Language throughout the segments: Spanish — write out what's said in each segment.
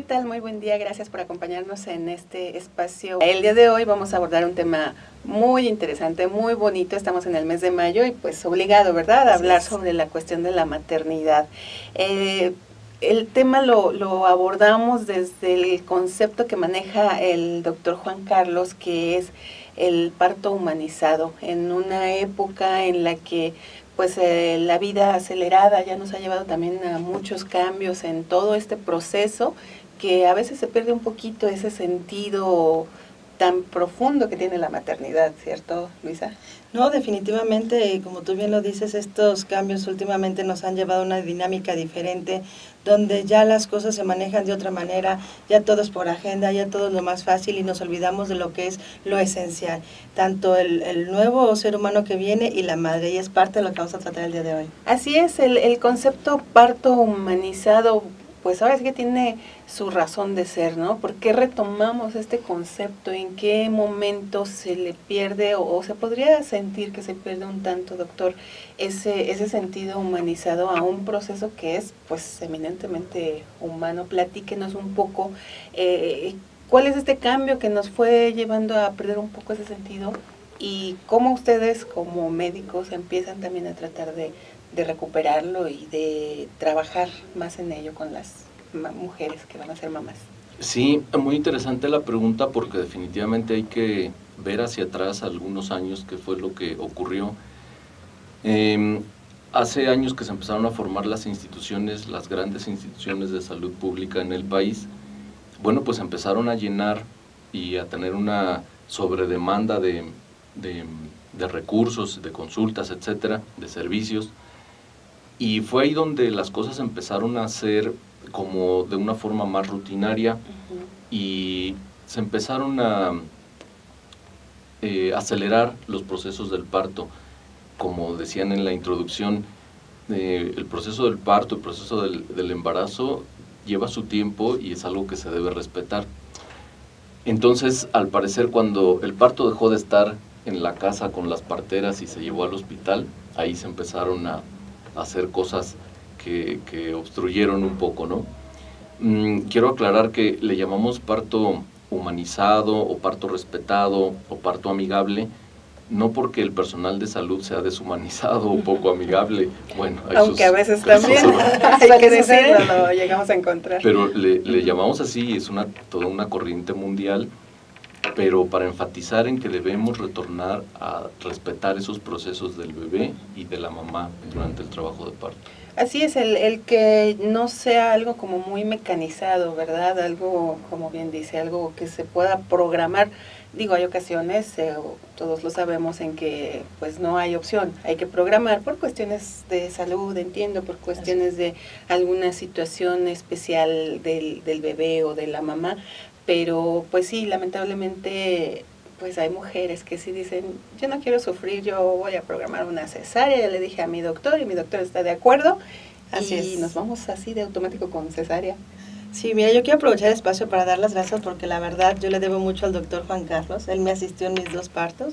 tal? Muy buen día, gracias por acompañarnos en este espacio. El día de hoy vamos a abordar un tema muy interesante, muy bonito. Estamos en el mes de mayo y pues obligado, ¿verdad?, a hablar sobre la cuestión de la maternidad. El tema lo abordamos desde el concepto que maneja el doctor Juan Carlos, que es el parto humanizado, en una época en la que pues la vida acelerada ya nos ha llevado también a muchos cambios en todo este proceso, que a veces se pierde un poquito ese sentido tan profundo que tiene la maternidad, ¿cierto, Luisa? No, definitivamente, como tú bien lo dices, estos cambios últimamente nos han llevado a una dinámica diferente, donde ya las cosas se manejan de otra manera, ya todo es por agenda, ya todo es lo más fácil y nos olvidamos de lo que es lo esencial, tanto el nuevo ser humano que viene y la madre, y es parte de lo que vamos a tratar el día de hoy. Así es, el concepto parto humanizado, pues ahora sí que tiene su razón de ser, ¿no? ¿Por qué retomamos este concepto? ¿En qué momento se le pierde o se podría sentir que se pierde un tanto, doctor, ese sentido humanizado a un proceso que es pues eminentemente humano? Platíquenos un poco cuál es este cambio que nos fue llevando a perder un poco ese sentido y cómo ustedes como médicos empiezan también a tratar de recuperarlo y de trabajar más en ello con las mujeres que van a ser mamás. Sí, muy interesante la pregunta porque definitivamente hay que ver hacia atrás algunos años qué fue lo que ocurrió. Hace años que se empezaron a formar las instituciones, las grandes instituciones de salud pública en el país, bueno, pues empezaron a llenar y a tener una sobredemanda de recursos, de consultas, etcétera, de servicios. Y fue ahí donde las cosas empezaron a ser como de una forma más rutinaria y se empezaron a acelerar los procesos del parto. Como decían en la introducción, el proceso del parto, el proceso del embarazo lleva su tiempo y es algo que se debe respetar. Entonces, al parecer, cuando el parto dejó de estar en la casa con las parteras y se llevó al hospital, ahí se empezaron a hacer cosas que obstruyeron un poco, ¿no? Quiero aclarar que le llamamos parto humanizado o parto respetado o parto amigable, no porque el personal de salud sea deshumanizado o poco amigable, bueno, aunque a veces también, hay que decirlo, lo llegamos a encontrar. Pero le llamamos así, es toda una corriente mundial, pero para enfatizar en que debemos retornar a respetar esos procesos del bebé y de la mamá durante el trabajo de parto. Así es, el que no sea algo como muy mecanizado, ¿verdad? Algo, como bien dice, algo que se pueda programar. Digo, hay ocasiones, todos lo sabemos, en que pues no hay opción, hay que programar por cuestiones de salud, entiendo, por cuestiones de alguna situación especial del bebé o de la mamá, pero pues sí, lamentablemente pues hay mujeres que sí dicen, yo no quiero sufrir, yo voy a programar una cesárea, ya le dije a mi doctor y mi doctor está de acuerdo, así y nos vamos así de automático con cesárea. Sí, mira, yo quiero aprovechar el espacio para dar las gracias porque la verdad yo le debo mucho al doctor Juan Carlos, él me asistió en mis 2 partos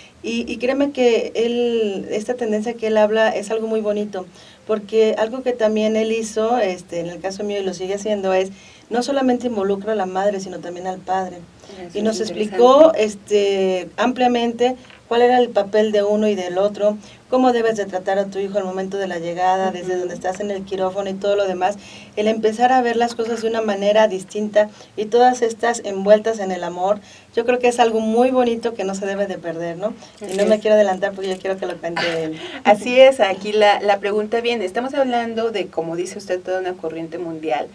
y créeme que esta tendencia que él habla es algo muy bonito, porque algo que también él hizo, en el caso mío y lo sigue haciendo, es no solamente involucra a la madre, sino también al padre. Eso y nos explicó ampliamente cuál era el papel de uno y del otro, cómo debes de tratar a tu hijo al momento de la llegada, desde donde estás en el quirófano y todo lo demás, el empezar a ver las cosas de una manera distinta y todas estas envueltas en el amor, yo creo que es algo muy bonito que no se debe de perder, ¿no? Y no me quiero adelantar porque yo quiero que lo cuente él. Así es, aquí la pregunta viene, estamos hablando de, como dice usted, toda una corriente mundial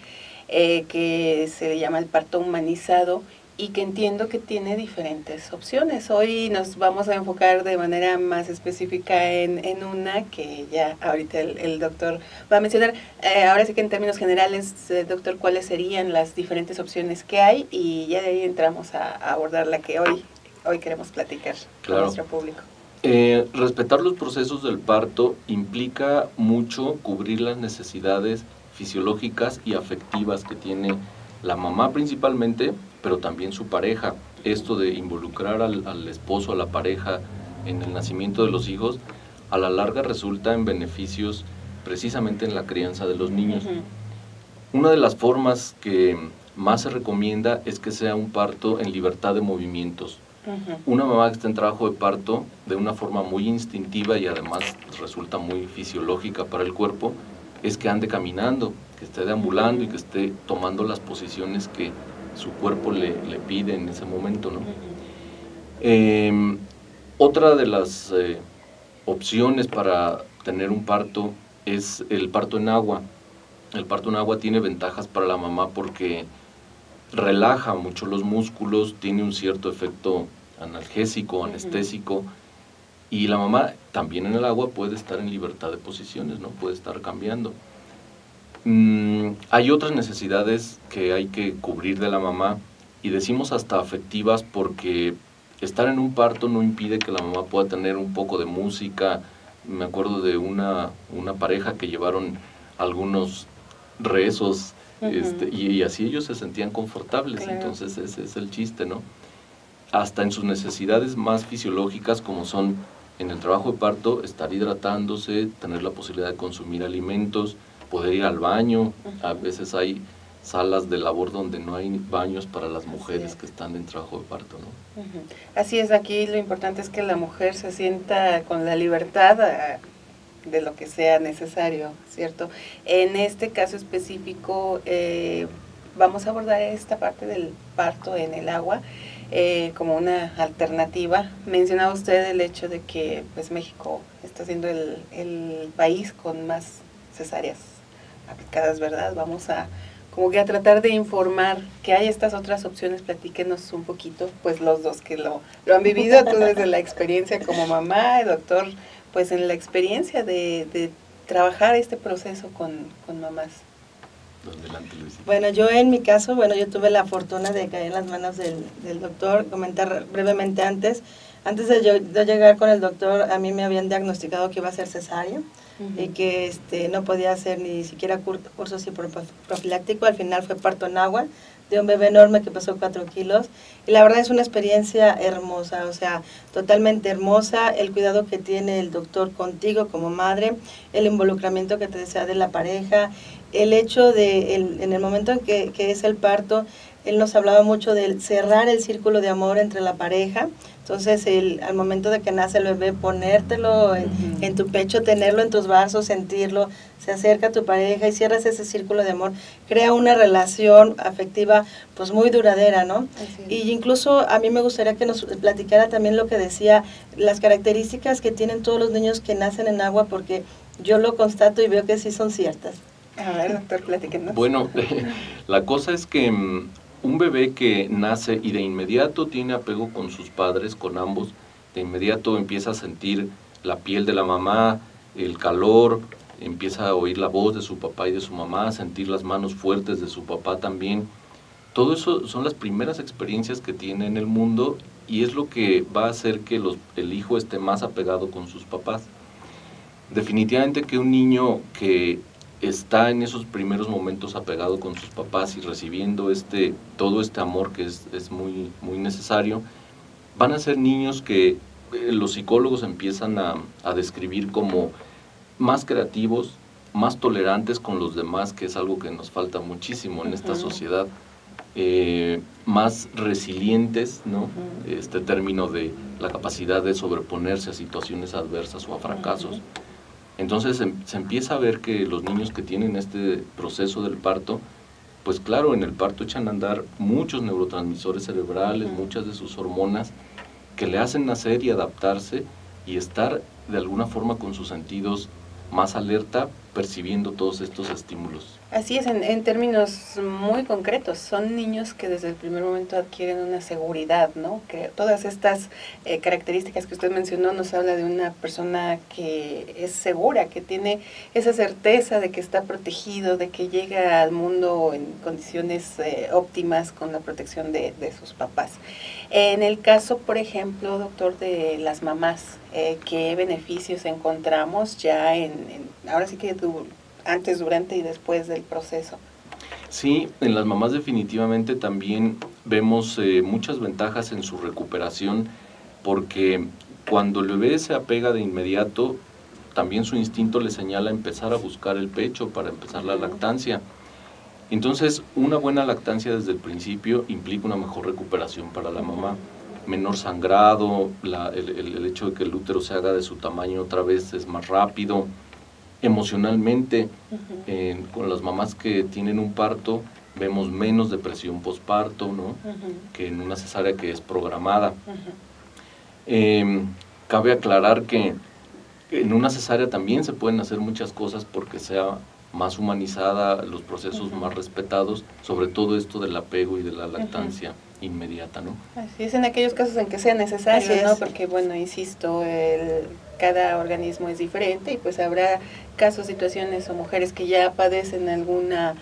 que se llama el parto humanizado, y que entiendo que tiene diferentes opciones. Hoy nos vamos a enfocar de manera más específica en una que ya ahorita el doctor va a mencionar. Ahora sí que en términos generales, doctor, ¿cuáles serían las diferentes opciones que hay? Y ya de ahí entramos a abordar la que hoy queremos platicar con nuestro público. Respetar los procesos del parto implica mucho cubrir las necesidades fisiológicas y afectivas que tiene la mamá principalmente, pero también su pareja. Esto de involucrar al esposo, a la pareja en el nacimiento de los hijos, a la larga resulta en beneficios precisamente en la crianza de los niños. Una de las formas que más se recomienda es que sea un parto en libertad de movimientos. Una mamá que está en trabajo de parto, de una forma muy instintiva y además resulta muy fisiológica para el cuerpo, es que ande caminando, que esté deambulando y que esté tomando las posiciones que su cuerpo le pide en ese momento, ¿no? Otra de las opciones para tener un parto es el parto en agua. El parto en agua tiene ventajas para la mamá porque relaja mucho los músculos, tiene un cierto efecto analgésico, anestésico, y la mamá también en el agua puede estar en libertad de posiciones, ¿no? Puede estar cambiando. Hay otras necesidades que hay que cubrir de la mamá, y decimos hasta afectivas porque estar en un parto no impide que la mamá pueda tener un poco de música. Me acuerdo de una pareja que llevaron algunos rezos, y así ellos se sentían confortables, claro. Entonces ese es el chiste, ¿no? Hasta en sus necesidades más fisiológicas, como son en el trabajo de parto, estar hidratándose, tener la posibilidad de consumir alimentos, poder ir al baño. A veces hay salas de labor donde no hay baños para las mujeres que están en trabajo de parto, ¿no? Así es, aquí lo importante es que la mujer se sienta con la libertad de lo que sea necesario, ¿cierto? En este caso específico vamos a abordar esta parte del parto en el agua como una alternativa. Mencionaba usted el hecho de que pues México está siendo el país con más cesáreas aplicadas, ¿verdad? Vamos a como que a tratar de informar que hay estas otras opciones. Platíquenos un poquito, pues los dos que lo han vivido, tú desde la experiencia como mamá, el doctor, pues en la experiencia de trabajar este proceso con mamás. Adelante, Luisita. Bueno, yo en mi caso, yo tuve la fortuna de caer en las manos del doctor. Comentar brevemente antes de yo llegar con el doctor, a mí me habían diagnosticado que iba a ser cesárea y que no podía hacer ni siquiera curso profiláctico. Al final fue parto en agua de un bebé enorme que pesó 4 kilos, y la verdad es una experiencia hermosa, o sea, totalmente hermosa, el cuidado que tiene el doctor contigo como madre, el involucramiento que te desea de la pareja, el hecho de, en el momento en que es el parto, él nos hablaba mucho de cerrar el círculo de amor entre la pareja. Entonces, al momento de que nace el bebé, ponértelo en tu pecho, tenerlo en tus brazos, sentirlo, se acerca a tu pareja y cierras ese círculo de amor, crea una relación afectiva pues muy duradera, ¿no? Y incluso a mí me gustaría que nos platicara también lo que decía, las características que tienen todos los niños que nacen en agua, porque yo lo constato y veo que sí son ciertas. A ver, doctor, platíquenos. Bueno, la cosa es que un bebé que nace y de inmediato tiene apego con sus padres, con ambos, de inmediato empieza a sentir la piel de la mamá, el calor, empieza a oír la voz de su papá y de su mamá, a sentir las manos fuertes de su papá también. Todo eso son las primeras experiencias que tiene en el mundo y es lo que va a hacer que el hijo esté más apegado con sus papás. Definitivamente que un niño que está en esos primeros momentos apegado con sus papás y recibiendo todo este amor que es muy, muy necesario, van a ser niños que los psicólogos empiezan a describir como más creativos, más tolerantes con los demás, que es algo que nos falta muchísimo en esta sociedad, más resilientes, ¿no? Este término de la capacidad de sobreponerse a situaciones adversas o a fracasos. Entonces se empieza a ver que los niños que tienen este proceso del parto, pues claro, en el parto echan a andar muchos neurotransmisores cerebrales, muchas de sus hormonas, que le hacen nacer y adaptarse y estar de alguna forma con sus sentidos más alerta, percibiendo todos estos estímulos. Así es, en términos muy concretos, son niños que desde el primer momento adquieren una seguridad, ¿no? Que todas estas características que usted mencionó nos habla de una persona que es segura, que tiene esa certeza de que está protegido, de que llega al mundo en condiciones óptimas con la protección de sus papás. En el caso, por ejemplo, doctor, de las mamás, ¿qué beneficios encontramos ya ahora sí que antes, durante y después del proceso? Sí, en las mamás definitivamente también vemos muchas ventajas en su recuperación, porque cuando el bebé se apega de inmediato, también su instinto le señala empezar a buscar el pecho para empezar la lactancia. Entonces, una buena lactancia desde el principio implica una mejor recuperación para la mamá, menor sangrado, el hecho de que el útero se haga de su tamaño otra vez es más rápido. Emocionalmente, con las mamás que tienen un parto, vemos menos depresión posparto, ¿no? Que en una cesárea que es programada. Cabe aclarar que en una cesárea también se pueden hacer muchas cosas porque sea más humanizada, los procesos más respetados, sobre todo esto del apego y de la lactancia inmediata, ¿no? Así es, en aquellos casos en que sea necesario, ¿no? Porque, bueno, insisto, cada organismo es diferente y pues habrá casos, situaciones o mujeres que ya padecen alguna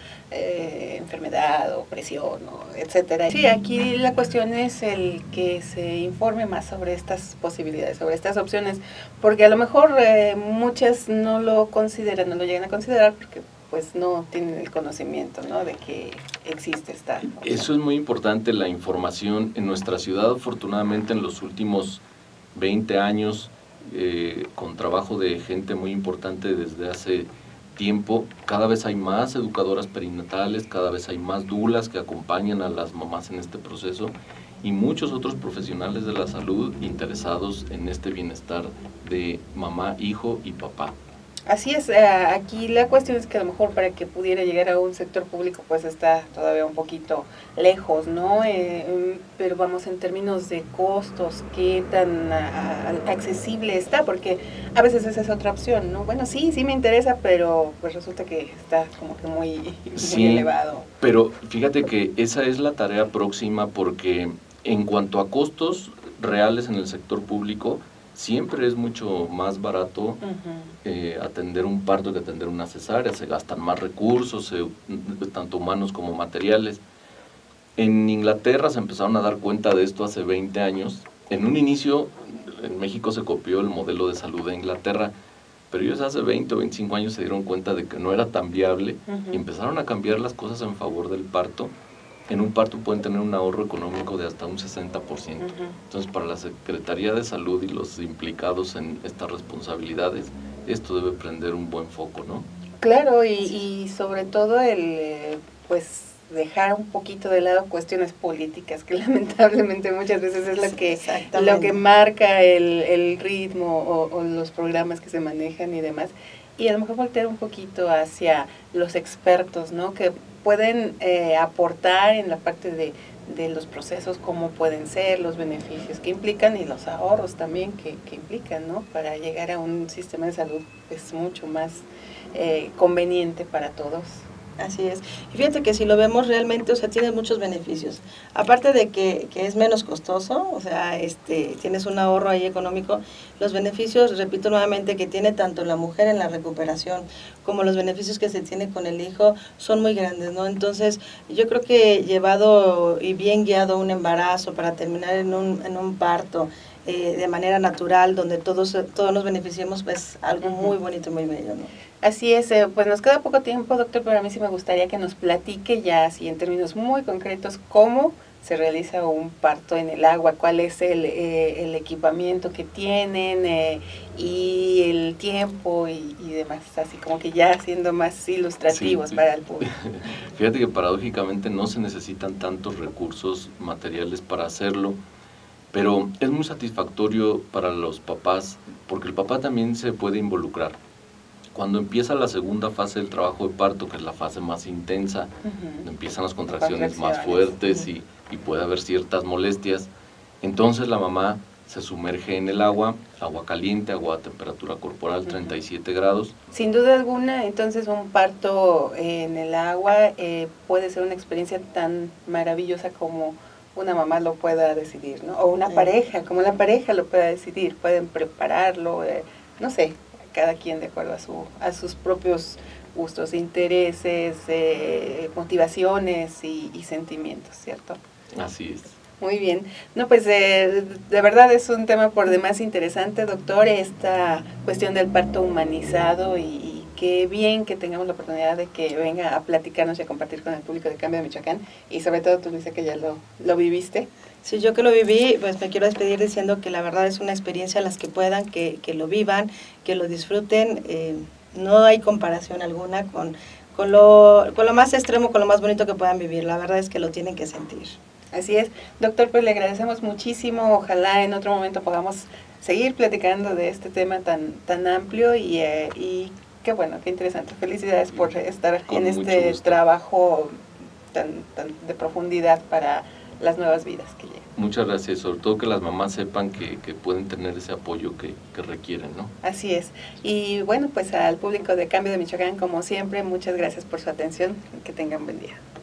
enfermedad o presión, etcétera. Sí, aquí la cuestión es el que se informe más sobre estas posibilidades, sobre estas opciones, porque a lo mejor muchas no lo consideran, no lo llegan a considerar porque pues no tienen el conocimiento, ¿no? De que existe esta opción. Eso es muy importante, la información. En nuestra ciudad, afortunadamente, en los últimos 20 años, con trabajo de gente muy importante desde hace tiempo, cada vez hay más educadoras perinatales, cada vez hay más dulas que acompañan a las mamás en este proceso y muchos otros profesionales de la salud interesados en este bienestar de mamá, hijo y papá. Así es, aquí la cuestión es que a lo mejor para que pudiera llegar a un sector público pues está todavía un poquito lejos, ¿no? Pero vamos, en términos de costos, ¿qué tan accesible está? Porque a veces esa es otra opción, ¿no? Bueno, sí me interesa, pero pues resulta que está como que muy elevado. Pero fíjate que esa es la tarea próxima porque en cuanto a costos reales en el sector público, siempre es mucho más barato atender un parto que atender una cesárea, se gastan más recursos, tanto humanos como materiales. En Inglaterra se empezaron a dar cuenta de esto hace 20 años. En un inicio, en México se copió el modelo de salud de Inglaterra, pero ellos hace 20 o 25 años se dieron cuenta de que no era tan viable y empezaron a cambiar las cosas en favor del parto. En un parto pueden tener un ahorro económico de hasta un 60%. Entonces, para la Secretaría de Salud y los implicados en estas responsabilidades, esto debe prender un buen foco, ¿no? Claro, y sobre todo pues dejar un poquito de lado cuestiones políticas, que lamentablemente muchas veces es lo que marca el ritmo o los programas que se manejan y demás. Y a lo mejor voltear un poquito hacia los expertos, ¿no? Que pueden aportar en la parte de los procesos, cómo pueden ser, los beneficios que implican y los ahorros también que implican, ¿no? Para llegar a un sistema de salud pues mucho más conveniente para todos. Así es. Y fíjate que si lo vemos realmente, o sea, tiene muchos beneficios. Aparte de que es menos costoso, o sea, tienes un ahorro ahí económico, los beneficios, repito nuevamente, que tiene tanto la mujer en la recuperación como los beneficios que se tiene con el hijo son muy grandes, ¿no? Entonces, yo creo que llevado y bien guiado un embarazo para terminar en un parto, de manera natural, donde todos nos beneficiemos, pues algo muy bonito, muy bello, ¿no? Así es, pues nos queda poco tiempo, doctor, pero a mí sí me gustaría que nos platique ya así en términos muy concretos cómo se realiza un parto en el agua, cuál es el equipamiento que tienen y el tiempo y demás, así como que ya siendo más ilustrativos para el público. Fíjate que paradójicamente no se necesitan tantos recursos materiales para hacerlo, pero es muy satisfactorio para los papás porque el papá también se puede involucrar. Cuando empieza la segunda fase del trabajo de parto, que es la fase más intensa, empiezan las contracciones más fuertes y puede haber ciertas molestias, entonces la mamá se sumerge en el agua caliente, agua a temperatura corporal, 37 grados. Sin duda alguna, entonces un parto en el agua puede ser una experiencia tan maravillosa como una mamá lo pueda decidir, ¿no? O una pareja, como la pareja lo pueda decidir, pueden prepararlo, no sé, cada quien de acuerdo a sus propios gustos, intereses, motivaciones y sentimientos, ¿cierto? Así es. Muy bien. No, pues de verdad es un tema por demás interesante, doctor, esta cuestión del parto humanizado y qué bien que tengamos la oportunidad de que venga a platicarnos y a compartir con el público de Cambio de Michoacán y sobre todo tú, Luisa, que ya lo viviste. Sí, yo que lo viví, pues me quiero despedir diciendo que la verdad es una experiencia a las que puedan, que lo vivan, que lo disfruten. No hay comparación alguna con con lo más extremo, con lo más bonito que puedan vivir. La verdad es que lo tienen que sentir. Así es. Doctor, pues le agradecemos muchísimo. Ojalá en otro momento podamos seguir platicando de este tema tan amplio y qué bueno, qué interesante. Felicidades por estar en este trabajo tan de profundidad para las nuevas vidas que llegan. Muchas gracias, sobre todo que las mamás sepan que pueden tener ese apoyo que requieren, ¿no? Así es. Y bueno, pues al público de Cambio de Michoacán, como siempre, muchas gracias por su atención y que tengan buen día.